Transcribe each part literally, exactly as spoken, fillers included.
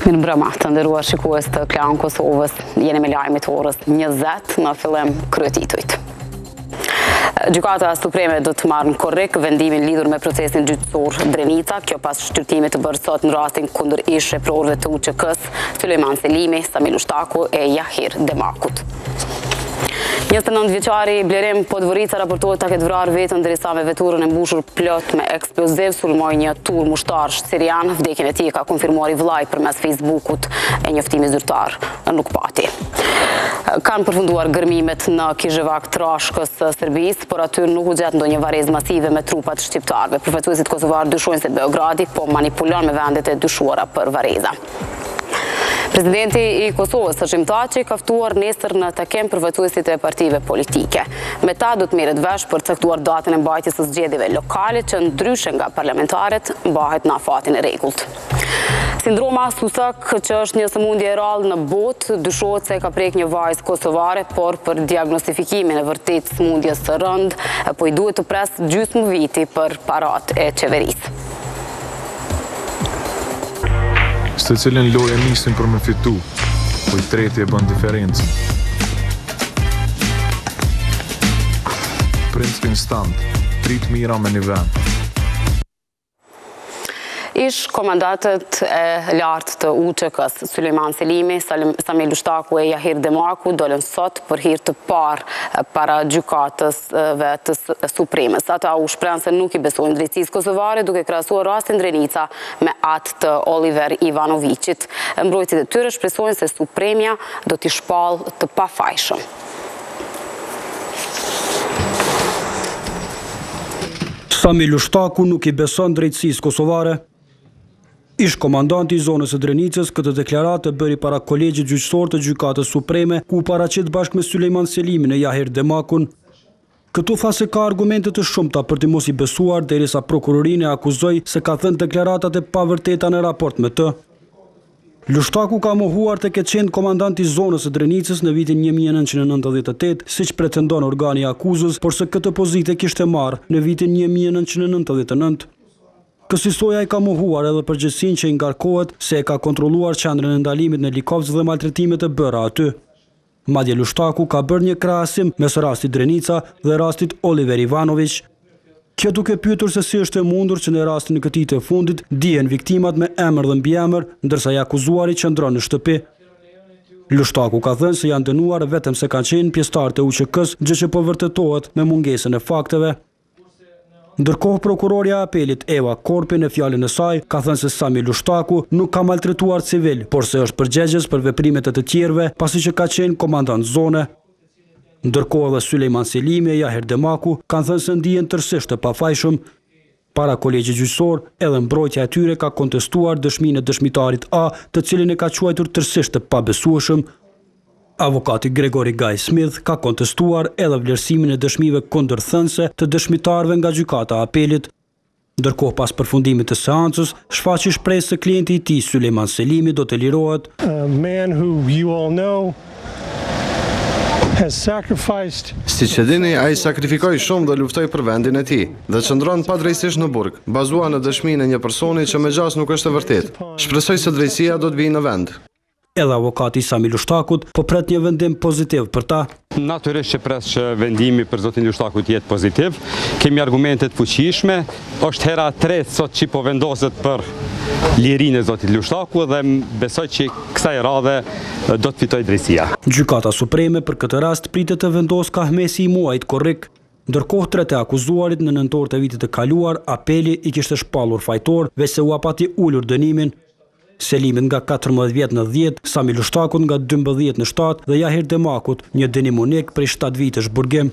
Mirë mbrëma të nderuar shikues të Klan Kosovës, jeni me lajmit orës njëzet në fillim kryetitujt. Gjykata Supreme do të marrë në korrik vendimin lidhur me procesin gjyqësor Drenica, kjo pas shqyrtimit të bërë sot në rastin kundër ish sheprorëve të U Q K-s, Sulejman Selimi, Samil Ushtaku e Jahir Demakut. njëzet e nëntë vjeçari Blerim Podvorica raportohet ta ketë vrarë vetën derisa me veturën e mbushur plot me eksploziv sulmoi një tur mushtarsh sirian. Vdekjen e tij ka konfirmuar i vllai përmes Facebookut e njoftimi zyrtar nuk pati. Kanë përfunduar gërmimet në Kizhevak trashkës së Serbisë, por aty nuk u gjet ndonjë varrezë masive me trupat shqiptarëve. Përfaqësuesit kosovar dyshojnë se Beogradi po manipulon me vendet e dyshuara për varreza. Presidenti i Kosovës, Hashim Thaçi, ka ftuar nesër në takim përfaqësuesit e partive politike. Me ta do të merret vesh për caktuar datën e mbajtjes së zgjedhjeve lokale që ndryshe nga parlamentarët mbahet në afatin e rregullt. Sindroma Susak, që është një sëmundje e rrallë në botë, dyshohet se ka prek një vajzë kosovare, por për diagnostifikimin e vërtet sëmundjes së rënd, po i duhet të pres gjysmë viti për parat e qeverisë. Së të cilin lojë nisin për me fitu, po i treti e bën diferencën. Princ instant, trit mira me një vend. Ish komandatët e lartë të U Q K-s, Sulejman Selimi, Samil Ushtaku e Jahir Demaku, dolën sot për hir të parë para gjykatës të Supremës. Ata u shprehën se nuk i besojnë drejtësisë kosovare, duke krahasuar rastin Drenica me atë të Oliver Ivanovićit. Mbrojtësit e tyre shpresojnë se Supremja do t'i shpallë të pafajshëm. Samil Ushtaku nuk i beson drejtësisë kosovare. Ish komandanti i zonës së Drenicës këtë deklaratë bëri para kolegjit gjyqësor të Gjykatës Supreme, ku paraqit bashkë me Sulejman Selimin e Jahir Demakun. Këtu tha se ka argumente të shumta për të mos i besuar, derisa prokurorinë e akuzoi se ka thënë deklaratat e pavërteta në raport me të. Ushtaku ka mohuar të ketë qenë komandanti i zonës së Drenicës në vitin një mijë e nëntëqind e nëntëdhjetë e tetë, siç pretendon organi i akuzës, por se këtë pozitë kishte marrë në vitin një mijë e nëntëqind e nëntëdhjetë e nëntë. Kësisoja i ka mohuar edhe përgjegjësinë që i ngarkohet se e ka kontrolluar qendrën e ndalimit në Likovës dhe maltretimet e bëra aty. Madje Ushtaku ka bërë një krahasim mes rastit Drenica dhe rastit Oliver Ivanović. Kjo duke pyetur se si është e mundur që në rastin e këtij të fundit dihen viktimat me emër dhe mbiemër, ndërsa i akuzuari qëndron në shtëpi. Ushtaku ka thënë se janë dënuar vetëm se kanë qenë pjesëtar të U Q K-s, gjë që po vërtetohet me mungesën e fakteve. Ndërkohë prokurorja e apelit Eva Korpi në fjalën e saj ka thënë se Samil Ushtaku nuk ka maltretuar civil, por se është përgjegjës për veprimet e të tjerëve, pasi që ka qenë komandant zone. Ndërkohë edhe Sulejman Selimi e Jahir Demaku kanë thënë se ndihen tërësisht të pafajshëm. Para kolegjit gjyqësor, edhe mbrojtja e tyre ka kontestuar dëshminë e dëshmitarit A, të cilin e ka quajtur tërësisht të pabesueshëm. Avokati Gregori Gaj Smith ka kontestuar edhe vlerësimin e dëshmive kundërthënëse të dëshmitarëve nga gjykata e apelit. Ndërkohë pas përfundimit të seancës, shfaqi shpresë se klienti i tij Sulejman Selimi do të lirohet. A man who you all know has sacrificed. Siç e dini, ai sakrifikoi shumë dhe luftoi për vendin e tij dhe çndron padrejtisht në burg, bazuar në dëshminë e një personi që me gjas nuk është e vërtetë. Shpresoj se drejtësia do të vijë në vend. Edhe avokati Samil Ushtakut po pret një vendim pozitiv për ta. Natyrisht që pres që vendimi për zotin Ushtakut jetë pozitiv. Kemi argumentet fuqishme. Është hera e tretë sot që po vendoset për lirinë e zotit Ushtaku dhe besoj që kësaj radhe do të fitoj drejtësia. Gjykata Supreme për këtë rast pritet të vendosë kahmesi i muajit korrik. Ndërkohë tre të akuzuarit në nëntor të vitit të kaluar, apeli i kishte shpallur fajtor, veç se u apati ulur dënimin. Selimin nga katërmbëdhjetë vjet në dhjetë, Samil Ushtakut nga dymbëdhjetë në shtatë dhe Jahir Demakut një dënim unik prej shtatë vitesh burgim.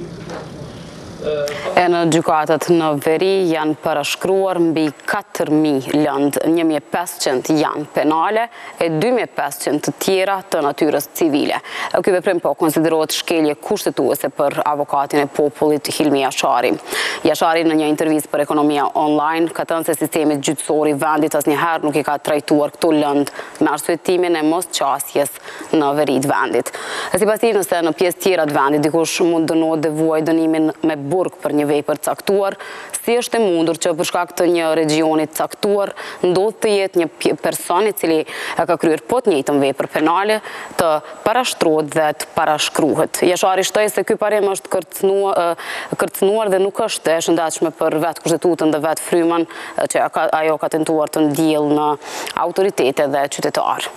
E në gjykatat në veri janë parashkruar mbi katër mijë lëndë, një mijë e pesëqind janë penale e dy mijë e pesëqind të tjera të natyrës civile. Ky veprim po konsiderohet shkelje kushtetuese për avokatin e popullit Hilmi Jashari. Jashari në një intervistë për Ekonomia Online ka thënë se sistemi gjyqësor i vendit asnjëherë nuk i ka trajtuar këto lëndë me arsyetimin e mosqasjes në veri të vendit. Sipas tij, nëse në pjesë tjera të vendit dikush mund dënohet dhe vuaj dënimin me burg për një vepër caktuar, si është e mundur që për shkak të një regioni caktuar ndodh të jetë një person i cili ka kryer po të njëjtën vepër penale të parashtrohet dhe të parashkruhet. Jashari shtoi se ky parim është kërcënuar, kërcënuar dhe nuk është e shëndetshme për vetë kushtetutën dhe vetë frymën që ajo ka tentuar të ndjellë në autoritete dhe qytetarë.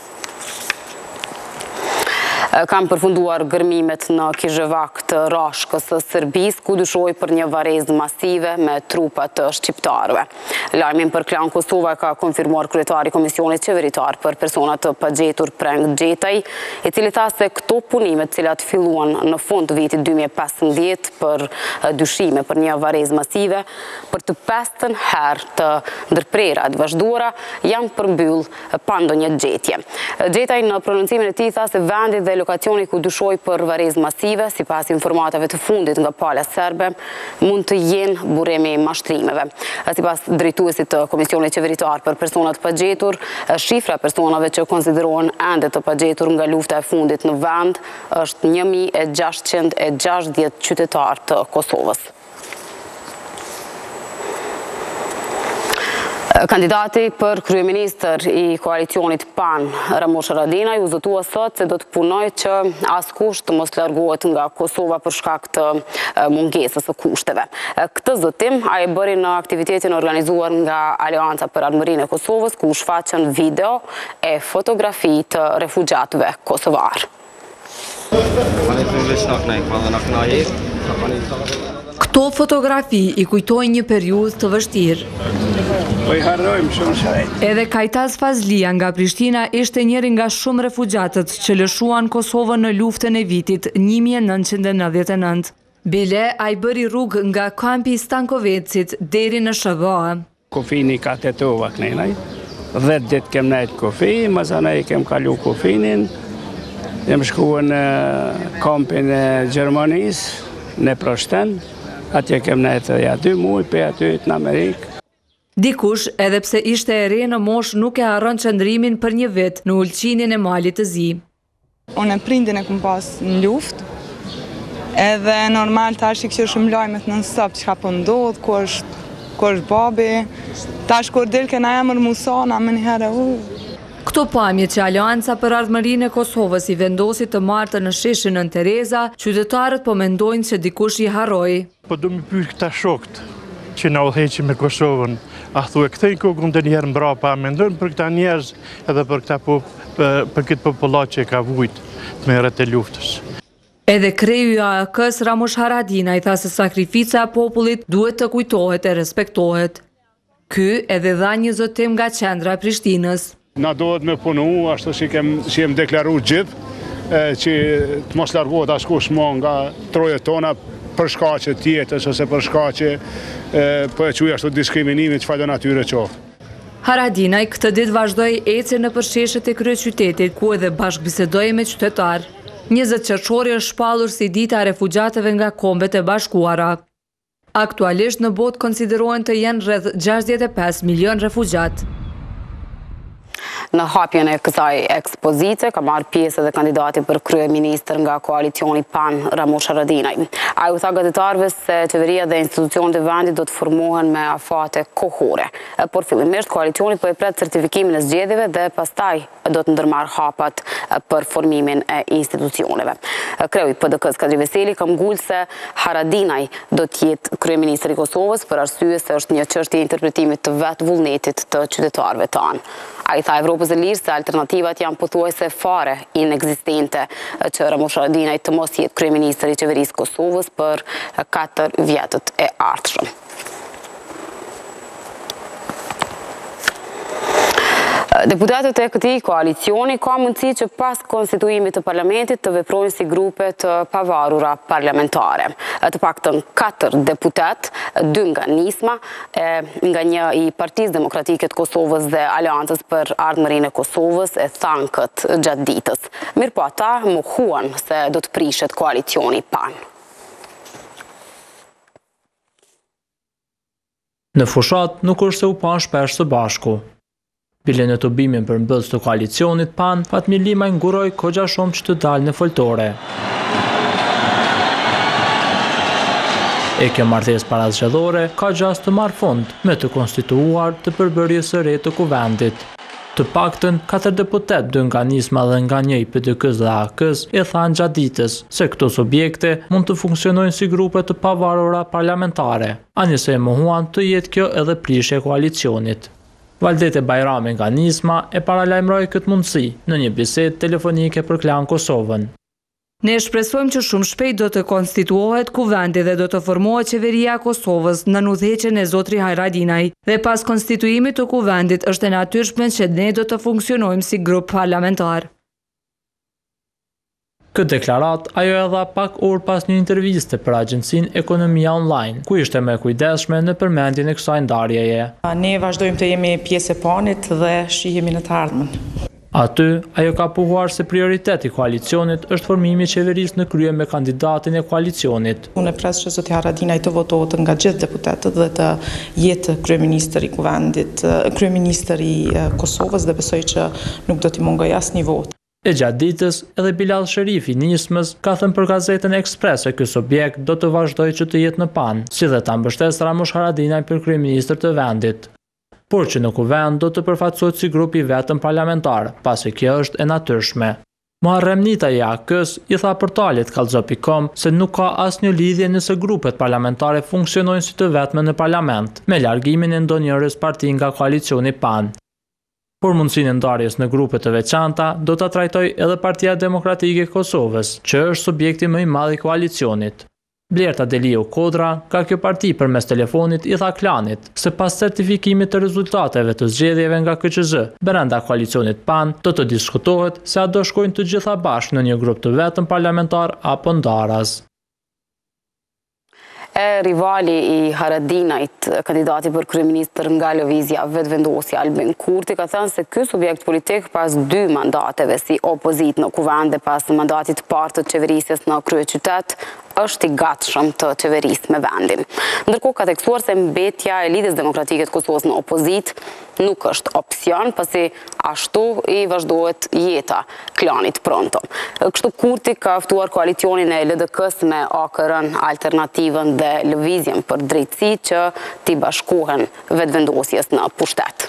Kam përfunduar gërmimet në Kizhevak të Rashkës së Serbisë, ku dyshoi për një varrezë masive me trupa të shqiptarëve. Lajmin për Klan Kosova ka konfirmuar kryetari i Komisionit Qeveritar për persona të pagjetur Preng Xhetaj, i cili tha se këto punime të cilat filluan në fund të vitit dy mijë e pesëmbëdhjetë për dyshime për një varrezë masive, për të pesëtën herë të ndërprerja të vazhduara janë përmbyll pa ndonjë gjetje. Xhetaj në prononcimin e tij tha se vendi dhe lokacioni ku dyshoi për varrezë masive, sipas informatave të fundit nga pala serbe, mund të jenë burimi i mashtrimeve. Sipas drejtuesit të Komisionit Qeveritar për personat të pagjetur, shifra e personave që konsiderohen ende të pagjetur nga lufta e fundit në vend është një mijë e gjashtëqind e gjashtëdhjetë qytetar të Kosovës. Kandidati për kryeministër i koalicionit PAN, Ramush Haradinaj, u zotua sot se do të punoj që askush të mos largohet nga Kosova për shkak të mungesës së kushteve. Këtë zotim ai bëri në aktivitetin organizuar nga Aleanca për Armërinë e Kosovës, ku u shfaqën video e fotografi të refugjatëve kosovar. Këto fotografi i kujtojnë një periudhë të vështirë. Edhe Kajtaz Fazlia nga Prishtina ishte njëri nga shumë refugjatët që lëshuan Kosovën në luftën e vitit një mijë e nëntëqind e nëntëdhjetë e nëntë. Bile a i bëri rrugë nga kampi Stankovecit deri në Shëva. Kofini ka të tova kënejnaj, dhe ditë kem nejtë kofi, mësanaj kem kalu kofinin, jem shkuën në kampin e Gjermanis, në Proshten, atje kem nejtë ja dy muj, pe aty në Amerikë. Dikush, edhe pse ishte e re në mosh, nuk e harron qëndrimin për një vit në ulqinin e Malit të Zi. Unë e prindin e kum pas në luft, edhe normal tash i kështë shumë lajmet në nësëp që ka pëndodh, ku është, ku është babi, tash kur del kena emër Musana, me njëherë u. Këto pamje që Aleanca për Ardhmërinë e Kosovës i vendosi të martë në sheshin në Tereza, qytetarët po mendojnë që dikush i harroi. Po du më pyrë këta shokët që na udhëheqin me Kosovën, a thue këthejnë kokën dhe njerë mbrapa, a mendojnë për këta njerëz edhe për, këta po, për, për këtë popullat që e ka vujt me rrët e luftës. Edhe kreju i A E K-s Ramush Haradinaj tha se sakrifica e popullit duhet të kujtohet e respektohet. Ky edhe dha një zotim nga qendra e Prishtinës. Na dohet me punu, ashtu që kem, që jem deklaru gjithë, që të mos largohet askush mo nga trojet tona për shkaqe tjetës ose për shkaqe për e quja ashtu diskriminimit që fajdo natyre qoftë. Haradinaj këtë ditë vazhdoi ecje në përsheshet e kryeqytetit, ku edhe bashkëbisedoi me qytetar. njëzet qershori është shpallur si dita e refugjatëve nga Kombet e Bashkuara. Aktualisht në botë konsiderohen të jenë rreth gjashtëdhjetë e pesë milion refugjat. Në hapjen e kësaj ekspozite ka marrë pjesë edhe kandidati për kryeministër nga koalicioni PAN, Ramush Haradinaj. Ai u tha gazetarëve se qeveria dhe institucionet e vendit do të formohen me afate kohore. Por fillimisht koalicioni po e pret certifikimin e zgjedhjeve dhe pastaj do të ndërmarrë hapat për formimin e institucioneve. Kreu i P D K-s Kadri Veseli ka mbuluar se Haradinaj do të jetë kryeministri i Kosovës për arsye se është një çështje interpretimit të vet vullnetit të qytetarëve tanë. Ai tha Evropës së Lirë se alternativat janë pothuajse fare inekzistente që Ramush Haradinaj të mos jetë kryeministër i qeverisë Kosovës për katër vjetët e ardhshëm. Deputatët e këtij koalicioni ka mundësi që pas konstituimit të parlamentit të veprojnë si grupe të pavarura parlamentare. Të paktën katër deputat, dy nga nisma, nga një i Partisë Demokratike të Kosovës dhe Aleancës për Ardhmërinë e Kosovës e thanë këtë gjatë ditës. Mirpo ata mohuan se do të prishet koalicioni PAN. Në fushat nuk është se u pan shpesh së bashku. Bile në të bimin për mbëllës të koalicionit PAN, Fatmir Limaj nguroj kogja shumë që të dalë në foltore. E kjo martesë parazgjedhore ka gjas të marrë fund me të konstituuar të përbërjes së re të kuvendit. Të paktën katër deputet dy nga Nisma dhe nga një i P D K-s dhe A K-s e thanë gjatë ditës se këto subjekte mund të funksionojnë si grupe të pavarura parlamentare, anëse e mohuan të jetë kjo edhe prishje e koalicionit. Valdete Bajrami nga Nisma e paralajmëroi këtë mundësi në një bisedë telefonike për Klan Kosovën. Ne shpresojmë që shumë shpejt do të konstituohet kuvendi dhe do të formohet qeveria e Kosovës në udhëheqjen e zotri Hajradinaj dhe pas konstituimit të kuvendit është e natyrshme që ne do të funksionojmë si grup parlamentar. Këtë deklarat ajo e dha pak orë pas një interviste për agjencinë Ekonomia Online, ku ishte më kujdesshme në përmendjen e kësaj ndarjeje. Ne vazhdojmë të jemi pjesë e panit dhe shihemi në të ardhmen. Aty, ajo ka pohuar se prioriteti i koalicionit është formimi i qeverisë në krye me kandidatin e koalicionit. Unë pres që zoti Haradinaj të votohet nga gjithë deputetët dhe të jetë kryeministër i kuvendit, kryeministër i Kosovës dhe besoj që nuk do t'i mungoj asnjë votë. E gjatë ditës, edhe Bilal Sherifi Nismës ka thënë për gazetën Ekspres se ky subjekt do të vazhdojë që të jetë në pan, si dhe ta mbështesë Ramush Haradinaj për kryeministër të vendit. Por që në kuvend do të përfaqësohet si grupi vetëm parlamentar, pasi kjo është e natyrshme. Muharrem Nita i A K-s i tha portalit kallxo pikë com se nuk ka asnjë lidhje nëse grupet parlamentare funksionojnë si të vetme në parlament, me largimin e ndonjëres parti nga koalicioni PAN. Por mundësinë e ndarjes në grupe të veçanta do ta trajtojë edhe Partia Demokratike e Kosovës, që është subjekti më i madh i koalicionit. Blerta Deliu Kodra, ka kjo parti përmes telefonit i tha Klanit se pas certifikimit të rezultateve të zgjedhjeve nga K Q Z, brenda koalicionit PAN, do të diskutohet se a do shkojnë të gjitha bashkë në një grup të vetëm parlamentar apo ndaras. E rivali i Haradinajt, kandidati për kryeministër nga lëvizja vetëvendosja Albin Kurti, ka thënë se ky subjekt politik pas dy mandateve si opozit në kuvend dhe pas mandatit të parë të qeverisjes në kryeqytet, është i gatshëm të qeverisë me vendin. Ndërkohë ka theksuar se mbetja e Lidhjes Demokratike të Kosovës në opozit nuk është opsion, pasi ashtu i vazhdohet jeta Klanit Pronto. Kështu Kurti ka ftuar koalicionin e L D K-s me A K R-n, Alternativën dhe Lëvizjen për Drejtësi që t'i bashkohen vetëvendosjes në pushtet.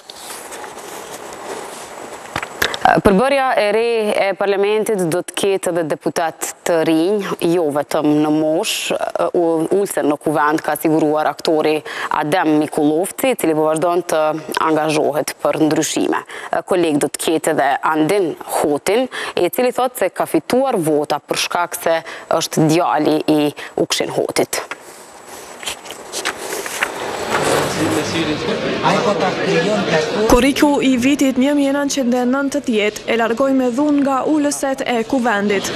Përbërja e re e parlamentit do të ketë edhe deputet të rinj, jo vetëm në mosh, ulsen në kuvend ka siguruar aktori Adem Mikulovci, i cili po vazhdon të angazhohet për ndryshime. Koleg do të ketë edhe Andin Hotin, i cili thotë se ka fituar vota për shkak se është djali i Ukshin Hotit. Korriku i vitit një mijë e nëntëqind e nëntëdhjetë e largoi me dhunë nga ulëset e kuvendit.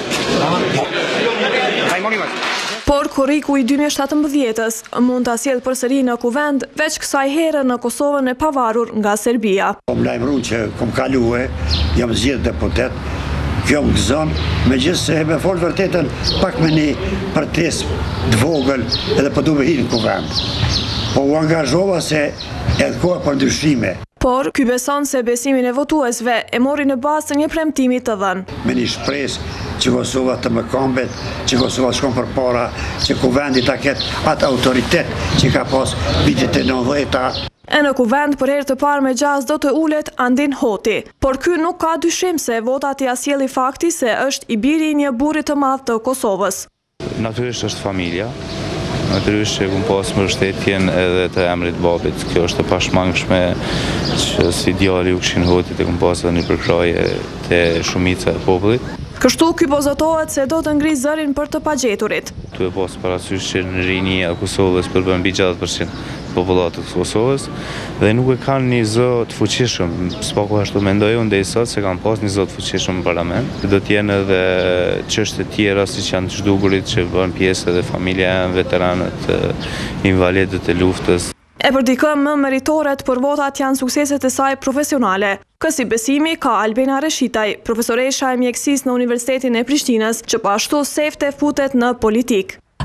Por korriku i dy mijë e shtatëmbëdhjetës mund ta sjellë përsëri në kuvend veç kësaj here në Kosovën e pavarur nga Serbia. Kom lajmëruar që kom kaluar, jam zgjedhur deputet. Kjo më gëzon, me gjithë se me folë vërtetën pak me një përtesë të vogël edhe për du me hinë kuvend. Po u angazhova se edhe koha për ndryshime. Por, ky beson se besimin e votuesve e mori në bazë të një premtimi të dhënë. Me një shpresë që Kosova të më kombet, që Kosova të shkon për para, që kuvendi ta ketë atë autoritet që ka pas vitet e nëntëdhjeta. E në kuvend për herë të parë me gjaz do të ulet Andin Hoti, por ky nuk ka dyshim se votat i asjeli fakti se është i biri i një burri të madh të Kosovës. Natyrisht është familja, natyrisht që kum pas mbështetjen edhe të emrit babit. Kjo është e pashmangshme që si djali Ukshin Hotit e kum pas edhe një përkraje të shumica e popullit. Kështu ky pozotohet se do të ngri zërin për të pagjeturit. Tu e pas parasysh që në rinjia e Kosovës përbën mbi gjashtëdhjetë përqind popullatës të Kosovës dhe nuk e kanë një zë të fuqishëm. S'pako ashtu mendoj unë dhe i sot se kanë pas një zë të fuqishëm në parlament. Do t'jenë edhe çështje tjera si që janë të zhdukurit që bën pjesë edhe familja e veteranët, invalidët e luftës. E për dikë më meritoret për votat janë sukseset e saj profesionale. Kësi besimi ka Albina Reshitaj, profesoresha e mjekësisë në Universitetin e Prishtinës, që po ashtu sefte futet në politik.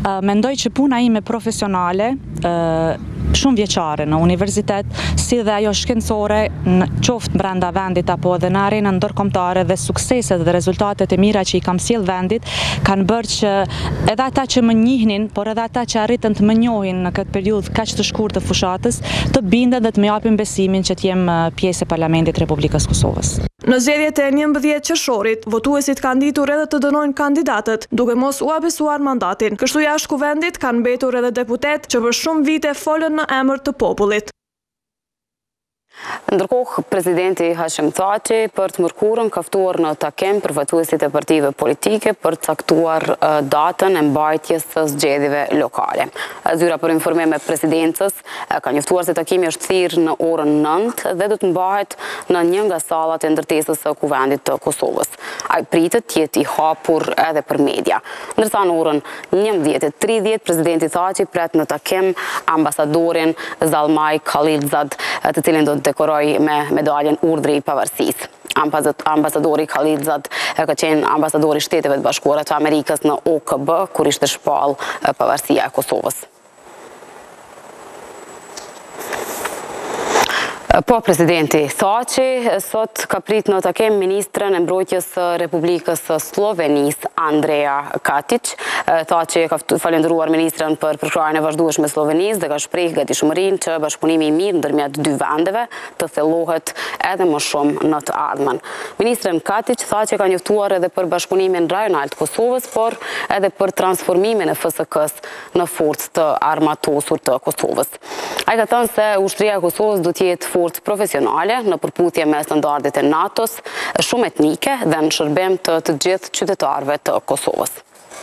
Mendoj që puna ime profesionale shumë vjeçare në universitet, si dhe ajo shkencore në qoftë brenda vendit apo edhe në arenën ndërkombëtare dhe sukseset dhe rezultatet e mira që i kam sjell vendit kanë bërë që edhe ata që më njihnin, por edhe ata që arritën të më njohin në këtë periudhë kaq të shkurtë të fushatës, të bindën dhe të më japin besimin që të jem pjesë e Parlamentit Republikës Kosovës. Në zgjedhjet e njëmbëdhjetë qershorit, votuesit kanë ditur edhe të dënojnë kandidatët, duke mos u abesuar mandatin. Kështu jashtë kuvendit kanë mbetur edhe deputet që për shumë vite folën në emër të popullit. Ndërkohë, presidenti Hashim Thaçi për të mërkurën ka ftuar në takim përfaqësuesit e partive politike për të caktuar datën e mbajtjes së zgjedhjeve lokale. Zyra për informim e presidencës ka njoftuar se takimi është thirrë në orën nëntë dhe do të mbahet në një nga sallat e ndërtesës së Kuvendit të Kosovës. Ai pritet të jetë i hapur edhe për media. Ndërsa në orën njëmbëdhjetë e tridhjetë presidenti Thaçi pret në takim ambasadorin Zalmaj Khalilzad, të cilin do të dekoroj me medaljen Urdhri i Pavarësisë. Ambasadori Khalilzad ka qenë ambasadori i Shteteve të Bashkuara të Amerikës në O K B kur ishte shpallë pavarësia e Kosovës. Po, presidenti Thaçi sot ka prit në takim ministrën e mbrojtjes së Republikës së Slovenisë, Andrea Katić. Thaçi ka falendëruar ministrën për përkrahjen e vazhdueshme e Slovenisë dhe ka shprehë gatishmërinë që bashkëpunimi i mirë ndërmjet dy vendeve të thellohet edhe më shumë në të ardhmen. Ministrën Katić tha që ka njoftuar edhe për bashkëpunimin rajonal të Kosovës, por edhe për transformimin e F S K-s në forcë të armatosur të Kosovës. Ai ka thënë se ushtria e Kosovës do të jetë forcë profesionale në përputhje me standardet e NATO-s, shumë etnike dhe në shërbim të të gjithë qytetarëve të Kosovës.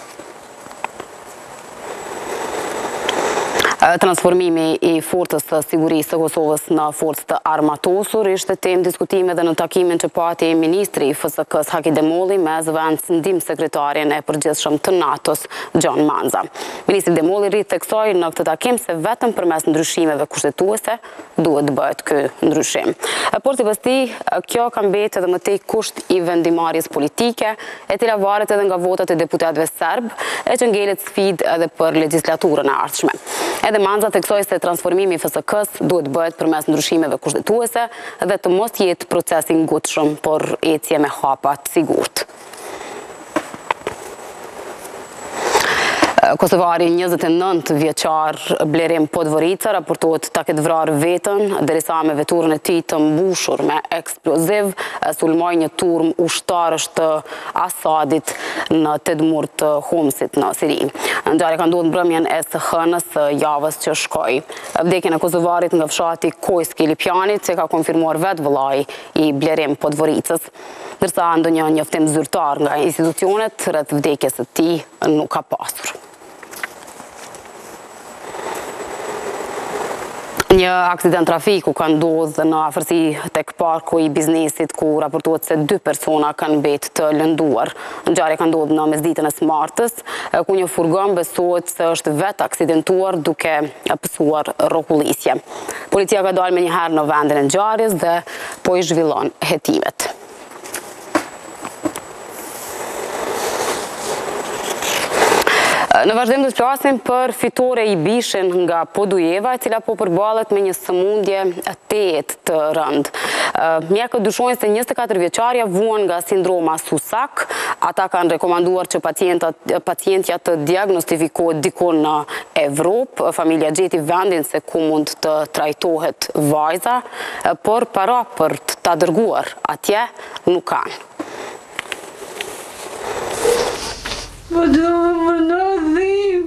Transformimi i forcës së sigurisë së Kosovës në forcë të armatosur ishte temë diskutime dhe në takimin që pati ministri i F S K-s Haki Demolli me zëvendës ndihmë sekretarin e përgjithshëm të NATO-s Gjon Manza. Ministri Demolli rrit theksoi në këtë takim se vetëm përmes ndryshimeve kushtetuese duhet të bëhet ky ndryshim. Por sipas tij, kjo ka mbetë edhe më tej kusht i vendimarrjes politike, e cila varet edhe nga votat e deputetëve serb, e që ngelet sfidë edhe për legjislaturën e ardhshme. Edhe Manza theksoi se transformimi i F S K-s duhet bëhet përmes ndryshimeve kushtetuese dhe të mos jetë proces i ngutshëm, por ecje me hapa të sigurt. Kosovari njëzet e nëntë vjeçar Blerim Podvorica raportohet ta ketë vrarë veten derisa me veturën e tij të mbushur me eksploziv sulmoi një turm ushtarësh të Asadit në Tedmur të Homsit në Siri. Ngjarja ka ndodhur mbrëmjen e së hënës së javës që shkoi. Vdekjen e kosovarit nga fshati Kojski i Lipjanit se ka konfirmuar vetë vëllai i Blerim Podvoricës, ndërsa ndonjë njoftim zyrtar nga institucionet rreth vdekjes së tij nuk ka pasur. Një aksident trafiku ka ndodhur në afërsi tek parku i biznesit ku raportohet se dy persona kanë mbetë të lënduar. Ngjarja ka ndodhur në mesditën e smartës, ku një furgon besohet se është vetë aksidentuar duke pësuar rrokullisje. Policia ka dalë menjëherë në vendin e ngjarjes dhe po i zhvillon hetimet. Në vazhdim do të flasim për fitore i Bishin nga Podujeva, e cila po përballet me një sëmundje tejet të rëndë. Mjekët dyshojnë se njëzet e katër vjeçarja vuan nga sindroma Susak. Ata kanë rekomanduar që pacientja të diagnostifikohet diku në Evropë. Familja gjeti vendin se ku mund të trajtohet vajza, por para për të ta dërguar atje nuk kanë. Po do më në dhim.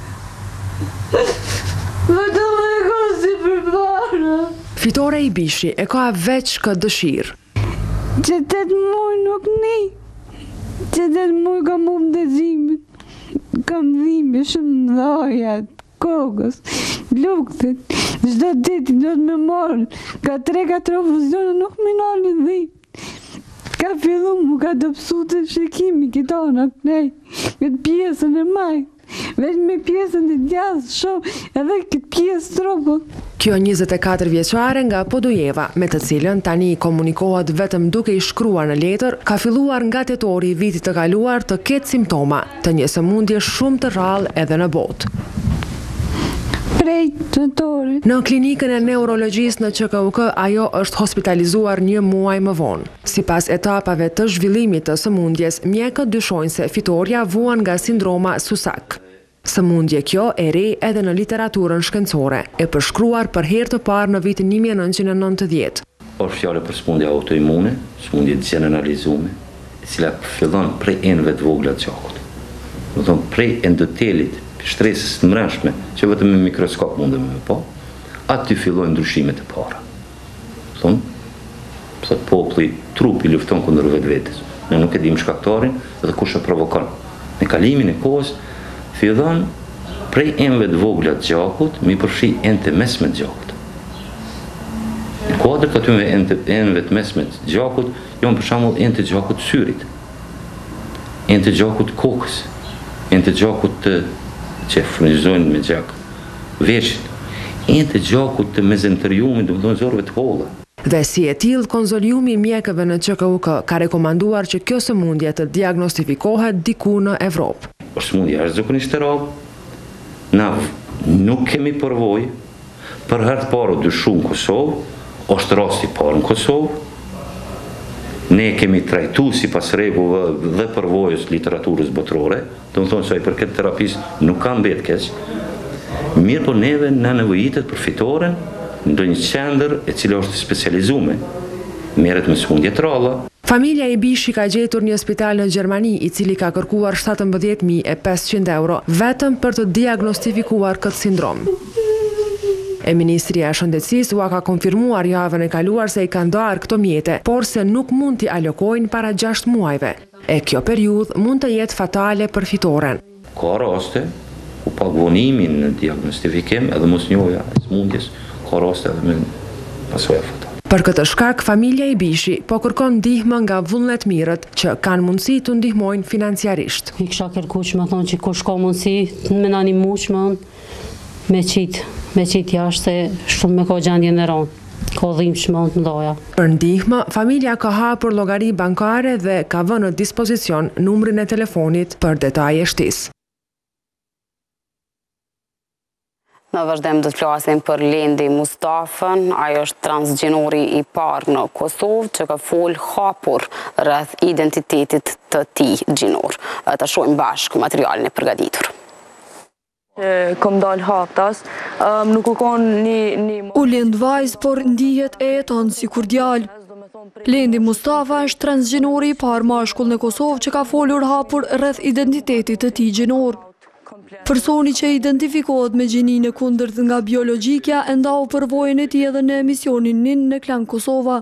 Po do më e kosi për para. Fitore i Bishi e ka veç këtë dëshirë. Që të të muj nuk një. Që të të muj ka mu më të zimit. Kam zimit shumë në dhajat, kokës, lukëtet. Gjdo ditë do të me morë. Ka tre katër ofuzionë nuk me nalë dhim. Ka fillu mu ka dëpsu të shikimi këto në kënej, këtë pjesën e maj. veç me pjesën e djathtë shumë, edhe këtë pjesë tropë. Kjo njëzet e katër vjeçare nga Podujeva, me të cilën tani komunikohet vetëm duke i shkruar në letër, ka filluar nga tetori i vitit të kaluar të ketë simptoma të një sëmundje shumë të rrallë edhe në botë. Prej tetorit. Në klinikën e neurologjisë në Q K U K, ajo është hospitalizuar një muaj më vonë. Sipas etapave të zhvillimit të sëmundjes, mjekët dyshojnë se fitoria vuan nga sindroma Susak. Sëmundje kjo e re edhe në literaturën shkencore, e përshkruar për herë të parë në vitin një mijë e nëntëqind e nëntëdhjetë. Është fjalë për sëmundje autoimune, sëmundje generalizume, e cila fillon prej enëve të vogla të gjakut. Do të thonë prej endotelit, shtresës të mbrëmshme, që vetëm me mikroskop mundem me pa, aty fillojnë ndryshimet e para. Thonë, thot populli, trupi lufton kundër vetvetes. Ne nuk e dim shkaktarin dhe kush e provokon. Me kalimin e kohës fillon prej enëve të vogla të gjakut, mi përfshi enë të mesme të gjakut. Në kuadër të aty me enëve të mesme të gjakut, janë për shembull enë të gjakut syrit, enë të gjakut kokës, enë të gjakut të që furnizojnë me gjak veshit, enë të gjakut të mezenteriumit, do të thonë zorëve të holla. Dhe si e tillë, konzoliumi i mjekëve në Q K U K ka rekomanduar që kjo sëmundje të diagnostifikohet diku në Evropë. Është sëmundje jashtëzakonisht e rrallë, na nuk kemi përvojë, për herë të parë u dyshu në Kosovë, është rasti i parë në Kosovë. Ne kemi trajtu si pas rregullave dhe përvojës literaturës botërore, do të thonë se ai për këtë terapisë nuk ka mbet keq. Mirë po neve na nevojitet për fitoren në ndonjë qendër e cila është specializuar, merret me sëmundje të rralla. Familja i Bishi ka gjetur një spital në Gjermani i cili ka kërkuar shtatëmbëdhjetë mijë e pesëqind euro vetëm për të diagnostifikuar këtë sindrom. E Ministria e Shëndetësisë ua ka konfirmuar javën e kaluar se i ka ndarë këto mjete, por se nuk mund t'i alokojnë para gjashtë muajve. E kjo periudhë mund të jetë fatale për fitoren. Ka raste ku pagvonimin në diagnostifikim edhe mosnjohja e sëmundjes, ka raste edhe me pasoja fatale. Për këtë shkak, familja i Bishi po kërkon ndihmë nga vullnetmirët që kanë mundësi të ndihmojnë financiarisht. I kisha kërkuar që më thonë që kush ka mundësi me na ndihmu që me qitë me qitë jashtë se shumë me ka gjendje në rënë, ka dhimë shumë të mëdha. Për ndihmë, familja ka hapur llogari bankare dhe ka vënë në dispozicion numrin e telefonit për detaje shtisë. Në vazhdim do të flasim për Lendi Mustafën, ajo është transgjinori i parë në Kosovë që ka fol hapur rreth identitetit të tij gjinor. Ta shohim bashkë materialin e përgatitur. Kom dal haptas, nuk u konë një... U lind vajzë, por ndihet e jeton si kur djalë. Lendi Mustafa është transgjinori i parë mashkull në Kosovë që ka folur hapur rreth identitetit të tij gjinor. Personi që identifikohet me gjininë e kundërt nga biologjikja e ndau përvojën e tij edhe në emisionin Nin në Klan Kosova.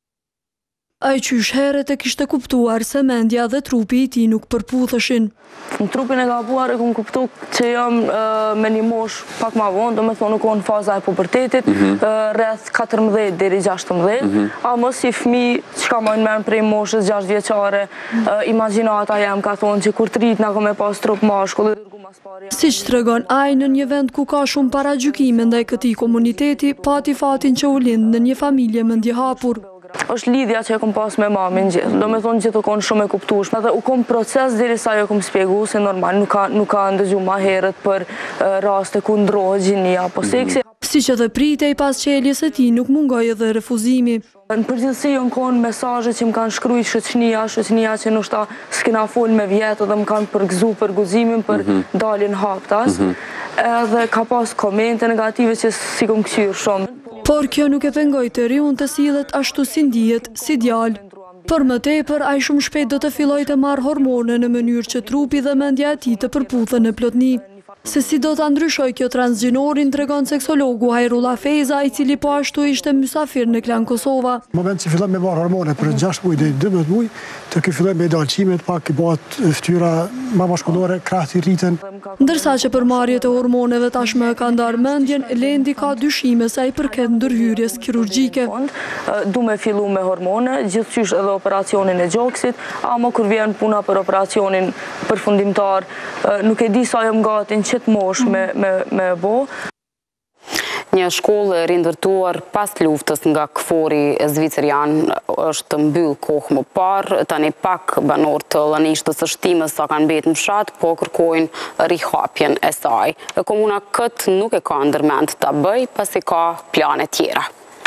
Ai qysh herët e kishte kuptuar se mendja dhe trupi i tij nuk përputheshin. Në trupin e gabuar e kom kuptu që jam me një mosh pak ma vonë, do me thonë nuk në faza e pubertetit, rreth katërmbëdhjetë deri gjashtëmbëdhjetë, a mos si fmi që ka mojnë men prej moshës gjashtë vjeqare, imaginata jem ka thonë që kur të rrit nga kom e pas trup mashkull. Si që të regon aj në një vend ku ka shumë para gjykime ndaj këtij komuniteti, pati fatin që u lind në një familje më ndje hapur. Është lidhja që e kom pas me mamin gjithë, do me thonë gjithë u konë shumë e kuptushme dhe u kom proces dheri sa jo kom spjegu se normal nuk ka, nuk ka ndëgju ma herët për uh, raste ku ndrohë gjinia apo seksi. Si që dhe prite i pas qeljes e ti nuk mungoj edhe refuzimi. Në përgjithësi jo në konë mesaje që më kanë shkrujt shëqnia, shëqnia që nështë s'kina fol me vjetë dhe më kanë përgzu për guzimin për dalin haptas, edhe ka pas komente negative që si kom këqyrë shumë. Por kjo nuk e pengoj të riun të sillet ashtu si ndihet si djalë. Për më tepër, ai shumë shpejt do të filloj të marrë hormone në mënyrë që trupi dhe mendja e tij të përputhen në plotni. Se si do të ndryshoj kjo transgjinorin, tregon seksologu Hajrullah Feza, i cili po ashtu ishte mysafir në Klan Kosova. Në moment që fillon me marrë hormone për gjashtë muaj deri dymbëdhjetë muaj, të ky fillon me dalqimet, pak i bëhet fytyra më mashkullore, krahët i rriten. Ndërsa që për marrjet e hormoneve tashmë ka ndarë mendjen, Lendi ka dyshime sa i përket ndërhyrjes kirurgjike. Du me fillu me hormone, gjithçysh edhe operacionin e gjoksit, ama kur vjen puna për operacionin përfundimtar, nuk e di sa jam gati qëtë mosh me, me, me bo. Një shkollë rindërtuar pas luftës nga këfori zvicerian është mbyll kohë më parë, tani pak banor të Lanishtës së Shtimës sa kanë mbetë në fshat, po kërkojnë rihapjen e saj. Komuna këtë nuk e ka ndërmend ta bëj, pasi ka plane tjera.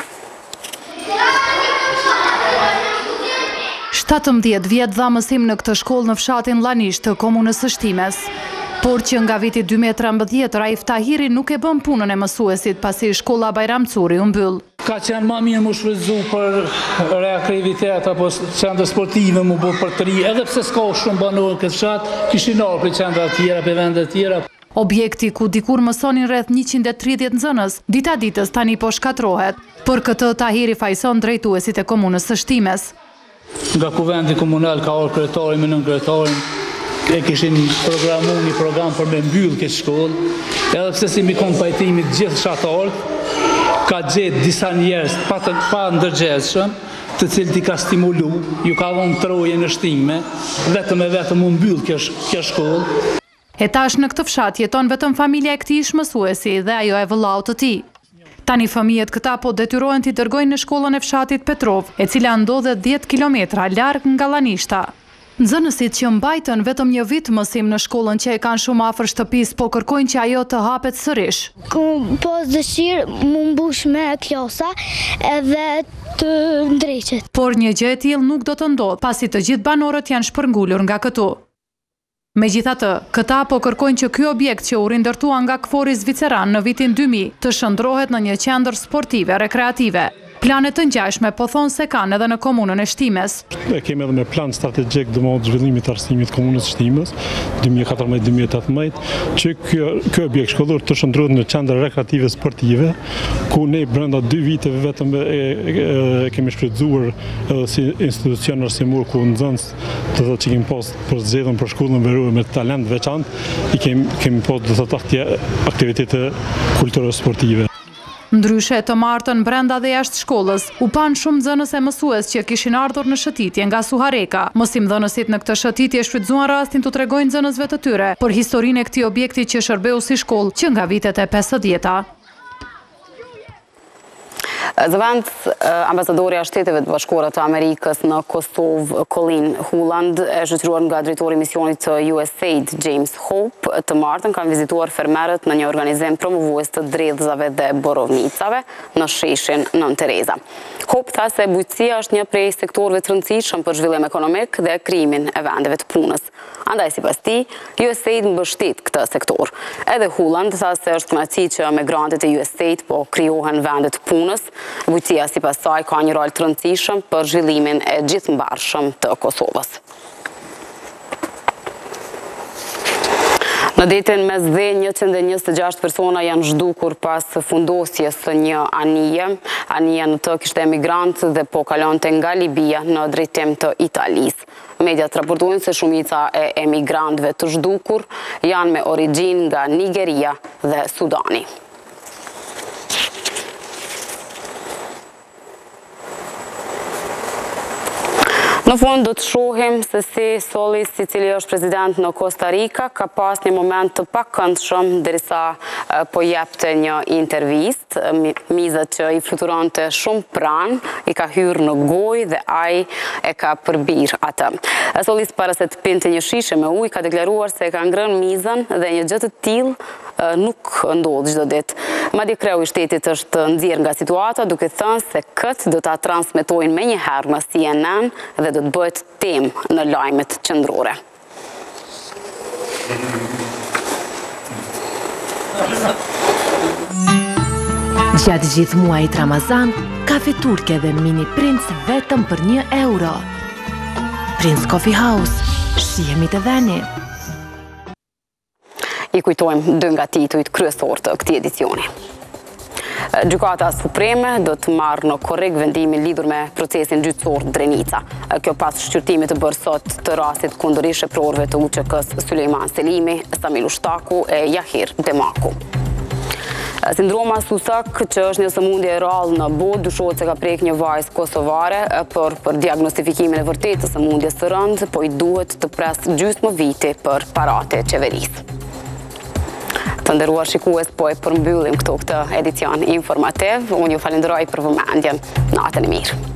shtatëmbëdhjetë vjet dha mësim në këtë shkollë në fshatin Lanisht të komunës së Shtimes. Por që nga viti dy mijë e trembëdhjetë, Raif Tahiri nuk e bën punën e mësuesit pasi shkolla Bajram Curi u mbyll. Ka qenë ma mirë më shfrytzu për rekreativitet apo qendra sportive më bë për të ri, edhe pse s'ka shumë banorë këtë fshat, kishin ardhur për qendra të tjera, për vende të tjera. Objekti ku dikur mësonin rreth njëqind e tridhjetë nxënës, dita ditës tani po shkatrohet. Për këtë Tahiri fajson drejtuesit e komunës së Shtimes. Nga kuvendi komunal ka ardhur kryetari me nën kryetarin, e kishin programu një program për me mbyllë këtë shkollë, edhe pse si mi konë pajtimit gjithë fshatarët, ka gjetë disa njerëz pa, pa ndërgjegjshëm, të cilët i ka stimulu, ju ka dhënë troje në shtimë, vetëm e vetëm u mbyll kjo, kjo shkollë. E tash në këtë fshat jeton vetëm familja e këtij ish-mësuesi dhe ajo e vëllaut të tij. Tani fëmijët këta po detyrohen t'i dërgojnë në shkollën e fshatit Petrov, e cila ndodhet dhjetë kilometra larg nga Lanishta. Nxënësit që mbajtën vetëm një vit mësim në shkollën që e kanë shumë afër shtëpisë, po kërkojnë që ajo të hapet sërish. Pas dëshirë më mbush me klasa edhe të ndreqet. Por një gjë e tillë nuk do të ndodhë, pasi të gjithë banorët janë shpërngulur nga këtu. Megjithatë, këta po kërkojnë që ky objekt që u rindërtua nga këfori zviceran në vitin dy mijë të shndrohet në një qendër sportive rekreative. Planet të ngjashme po thonë se kanë edhe në komunën e Shtimes. Ne kemi edhe me plan strategjik domosdoshmë zhvillimit të arsimit të komunës së Shtimes dy mijë e katërmbëdhjetë dy mijë e tetëmbëdhjetë, që ky ky objekt shkollor të shndrohet në qendër rekreative sportive, ku ne brenda dy viteve vetëm e, e, e kemi shfrytzuar edhe si institucion arsimor ku nxënës të thotë që kemi pas për zgjedhjen për shkollën verore me talent veçantë, i kemi kemi pas do të thotë aktivitete kulturore sportive. Ndryshe të martën brenda dhe jashtë shkollës, u pan shumë nxënës e mësues që kishin ardhur në shëtitje nga Suhareka. Mësimdhënësit në këtë shëtitje shfrytzuan rastin të tregojnë nxënësve të tyre për historinë e këtij objekti që shërbeu si shkollë që nga vitet e pesëdhjeta. Zëvend, ambasadorja Shteteve të Bashkuara të Amerikës në Kosovë, Colin Huland, e shoqëruar nga drejtori i misionit të U S A I D, James Hope, të martën kanë vizituar fermerët në një organizim promovues të dredhëzave dhe borovnicave në sheshin Nën Tereza. Hope tha se bujqësia është një prej sektorëve të rëndësishëm për zhvillim ekonomik dhe krijimin e vendeve të punës. Andaj sipas tij, U S A I D mbështet këtë sektor. Edhe Huland tha se është kënaqësi që migrantët e U S A I D po krijohen vende të punës. Bujqësia sipas saj ka një rol të rëndësishëm për zhvillimin e gjithëmbarshëm të Kosovës. Në detin mes dhe njëqind e njëzet e gjashtë persona janë zhdukur pas fundosjes së një anije. Anija në të kishte emigrant dhe po kalonte nga Libia në drejtim të Italisë. Mediat raportojnë se shumica e emigrantëve të zhdukur janë me origjinë nga Nigeria dhe Sudani. Në fund do të shohim se si Solis, i cili është president në Costa Rica, ka pas një moment të pakëndshëm derisa po jepte një intervistë. Mizat që i fluturonte shumë pranë, i ka hyrë në gojë dhe ai e ka përbir atë. Solis para se të pinte një shishe me ujë ka deklaruar se e ka ngrënë mizën dhe një gjë të tillë nuk ndodh çdo ditë. Madje kreu i shtetit është nxjerr nga situata duke thënë se këtë do ta transmetojnë menjëherë në C N N dhe do të bëhet temë në lajmet qendrore. Gjatë gjithë muajit Ramazan, kafe turke dhe mini princ vetëm për një euro. Prince Coffee House, shihemi të veni. I kujtojmë dy nga titujt kryesor të këtij edicioni. Gjykata Supreme do të marrë në korrik vendimin lidhur me procesin gjyqësor Drenica. Kjo pas shqyrtimit të bërë sot të rastit kundër sheprorëve të U Q K-s Sulejman Selimi, Samil Ushtaku e Jahir Demaku. Sindroma Susak, që është një sëmundje e rrallë në botë, dyshohet se ka prek një vajzë kosovare, por për diagnostifikimin e vërtetë të sëmundjes së rëndë, po i duhet të pres gjysmë viti për parate qeverisë. Të nderuar shikues, po e përmbyllim këtu këtë edicion informativ. Unë ju falenderoj për vëmendjen. Natën e mirë.